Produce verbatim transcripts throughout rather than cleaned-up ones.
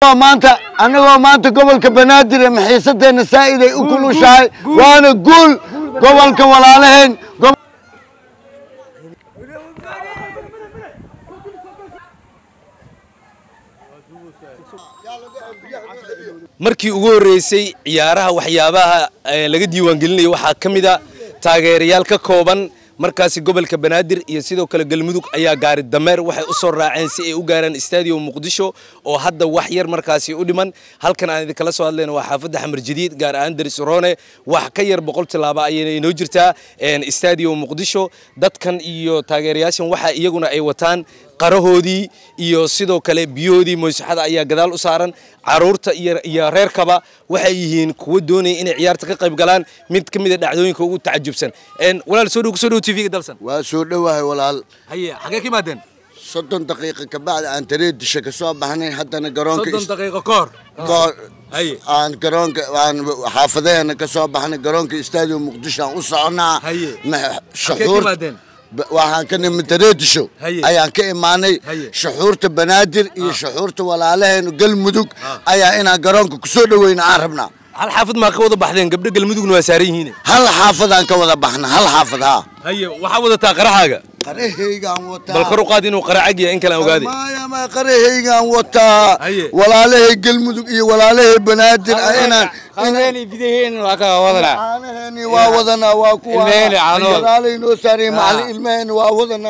maanta anagoo maanta gobolka banaadir ee maxaysadeena saa'id ay u kulushahay waana guul gobolka walaalaheen markii ugu horeysay ciyaaraha waxyaabaha laga diiwaan gelinayo waxa kamid ah taageerayaal ka kooban markaasi gobolka banaadir iyo sidoo kale galmudug ayaa gaari dameer waxay u soo raaceen si ay u gaaraan stadium muqdisho oo hadda wax yar markaasi u dhiman halkan aan idin kala soo hadlayno waa xaafadda xamar jadiid gaar ahaan daris roone wax ka yar boqol tilaabo ayay inoo jirtaa stadium muqdisho dadkan iyo taageerayaashan waxa iyaguna ay wataan qarahoodii iyo sidoo kale biyoodii moosaxada ayaa gadaal u saaran caruurta iyo iyo reerkaba waxay yihiin kuwa doonay inay ciyaarta ka qayb galaan mid kamid ah dhacdooyinka ugu tacajubsan een walaal soo dhow soo dhow T V-ga dalsan waa soo dhawahay walaal haye xagee ka maadeen soddon daqiiqo ka bacd aan tareedisha ka soo baxnay haddana garoonka soddon daqiiqo koor koor haye aan garoonka aan xaafadeena ka soo baxnay garoonka stadium muqdisho aan u soconaa haye shaxuur waxaan ka nimid tareedisho ayaan ka imaanay shaxuurta banaadir iyo shaxuurta walaalaheen galmudug ayaa inaan garoonka ku soo dhaweyna aan rabnaa hal xaafad ma ka wada baxdeen gabdho galmudugna waa saaran yihiin hal xaafad aan ka wada baxna hal xaafad ha haye waxa wadataa qarahaaga qarahaygaan wataa bal kor u qaad inuu qaracag yahay in kala ogaaday maaya ma qarahaygaan wataa walaalahay galmudug iyo walaalahay banaadir inaan inaan bidaheen waa ka wadana aanahani waa wadana waa kuwa walaalay noo saaray macal ilmaheen waa wadana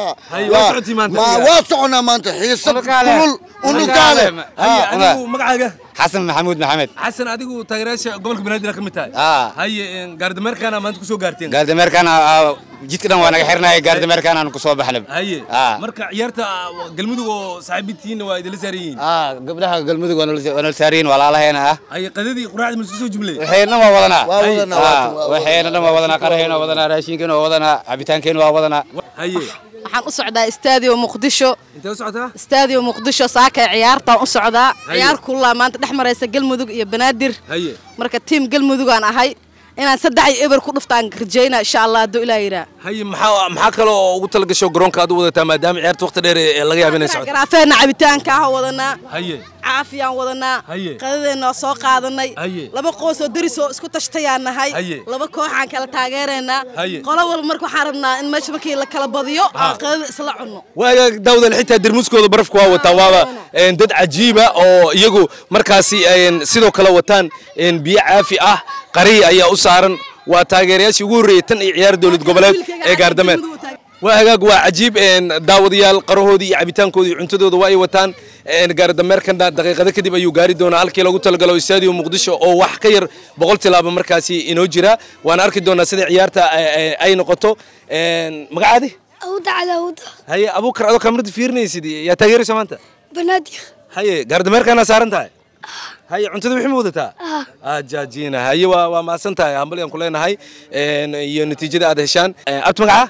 ma waa socona maanta xiisad kulul unukaale haye adigu magacaaga حسن محمود محمد حسن أديكو تغيرش قبل كبنادي لكم متى آه هاي قارد أمريكا ما أنتوا كسو قارتين قارد أمريكا جيت كده وأنا حرنا قارد أمريكا أنا كسو بحلب هاي آه مركا عيارتا قلمودو صاحبتين وإذا لسارين آه قبلها قلمودو وأنا لسارين ولا الله هنا هاي قددي قراعة من سوسو جملة وحينا ما وضنا وضنا وحينا ما وضنا قرهنا وضنا راشين كنا وضنا عبيتان كنا وضنا هاي waxaan u socdaa stadium muqdisho inta u socdaa stadium muqdisho saaka ciyaarta u socdaa ciyaar kulaa maanta dhex maraysa galmudug iyo banaadir haye marka team galmudug aan ahay inaan saddex iyo eber ku dhuftaan rajayna insha Allah haduu ilaa yira haye maxaa maxaa kale oo ugu talagasho garoonka aad u wadataa maadaama ciyaarta waqti dheer ee laga yaabo inay socoto garaafeena cabitaanka ah wadanaa haye caafiyaan wadanaa qadadeena soo qaadanay laba qoys oo daris oo isku tashtayaan nahay laba koox aan kala taageereynaa qolo wal marka waxaan rabnaa in meesha markii la kala badiyo qadada isla cunno waaga dawdal xitaa dirmuskooda barafku waa wataa waaba dad cajiiba oo iyagu markaasi sidoo kale wataan biyo caafi ah qari ayaa u saaran waa taageerayaashii ugu horeeyay tan iyo ciyaar dawlad goboleed ee gaardameer waa hagaag waa cajiib daawadayaal qarahoodii iyo cabitaankoodii cuntadooda waa ay wataan gaardameerkan daqiiqada kadib ayuu gaari doonaa halkii lagu talagalo stadium muqdisho oo wax ka yar boqol tilaabo markaasi inoo jira waan arki doonaa sida ciyaarta ay noqoto magacaadi awda awda haye abuukar adoo kamarada fiirinaysid yaa taageeraysa maanta banaadir haye gaardameerkana saaran tahay هاي عنتدي وحي مودتا اه جاجينا هاي waa ma santahay hambal aan ku leenahay een iyo natiijada aad heshaan abti magaca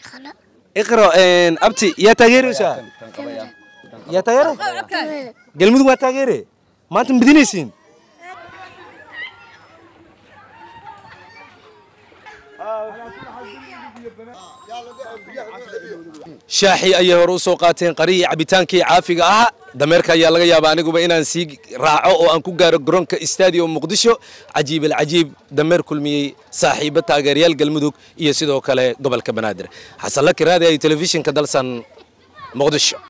iqra een abti ya taageeraysa ya taageero galmudug waa taageere maanta midinaysiin shaaxi ayay hor u soo qaateen qariyi cabitaankii caafiga ah dameerka ayaa laga yaabaa aniguba inaan sii raaco oo aan ku gaaro garoonka stadium muqdisho cajiib alcajiib dameer kulmiyey saaxiibo taageerayaal galmudug iyo sidoo kale gobolka banaadir xasan la kiraadi ay telefishinka dalsan muqdisho